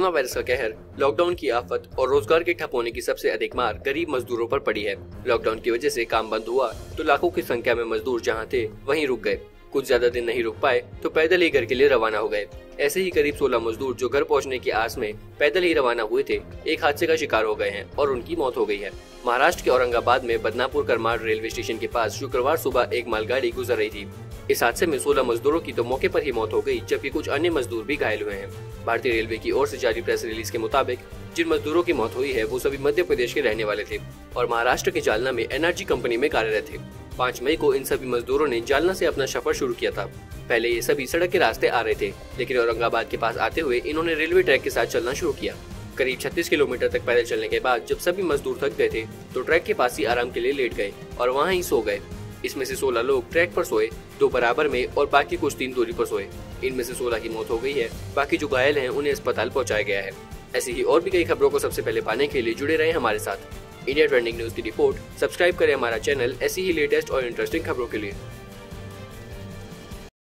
Corona virus का कहर, lockdown की आफत और रोजगार के ठप होने की सबसे अधिक मार गरीब मजदूरों पर पड़ी है। लॉकडाउन की वजह से काम बंद हुआ तो लाखों की संख्या में मजदूर जहां थे वहीं रुक गए। कुछ ज्यादा दिन नहीं रुक पाए तो पैदल ही घर के लिए रवाना हो गए। ऐसे ही करीब 16 मजदूर जो घर पहुंचने की आस में पैदल ही रवाना हुए थे, एक हादसे का शिकार हो गए हैं और उनकी मौत हो गई है। महाराष्ट्र के औरंगाबाद में बदनापुर करमाड रेलवे स्टेशन के पास शुक्रवार सुबह एक मालगाड़ी गुजर रही थी। इस हादसे में 16 मजदूरों की तो मौके पर ही मौत हो गई, जबकि कुछ अन्य मजदूर भी घायल हुए हैं। भारतीय रेलवे की ओर से जारी प्रेस रिलीज के मुताबिक जिन मजदूरों की मौत हुई है वो सभी मध्य प्रदेश के रहने वाले थे और महाराष्ट्र के जालना में एनर्जी कंपनी में कार्यरत थे। 5 मई को इन सभी मजदूरों ने जालना से अपना सफर शुरू किया था। पहले ये सभी सड़क के रास्ते आ रहे थे, लेकिन औरंगाबाद के पास आते हुए इन्होंने रेलवे ट्रैक के साथ चलना शुरू किया। करीब 36 किलोमीटर तक पैदल चलने के बाद जब सभी मजदूर थक गए थे तो ट्रैक के पास ही आराम के लिए लेट गए और वहाँ ही सो गए। इसमें से 16 लोग ट्रैक पर सोए, 2 बराबर में और बाकी कुछ 3 दूरी पर सोए। इनमें से 16 की मौत हो गई है, बाकी जो घायल हैं उन्हें अस्पताल पहुंचाया गया है। ऐसी ही और भी कई खबरों को सबसे पहले पाने के लिए जुड़े रहे हमारे साथ। इंडिया ट्रेंडिंग न्यूज की रिपोर्ट सब्सक्राइब करें हमारा चैनल ऐसी ही लेटेस्ट और इंटरेस्टिंग खबरों के लिए।